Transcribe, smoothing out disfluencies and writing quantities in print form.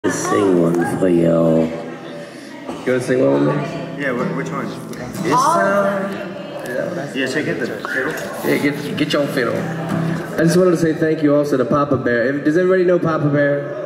Sing one for y'all. You wanna sing one with me? Yeah, which one? This time. Yeah, check it, the fiddle. Yeah, get your fiddle. I just wanted to say thank you also to Papa Bear. Does everybody know Papa Bear?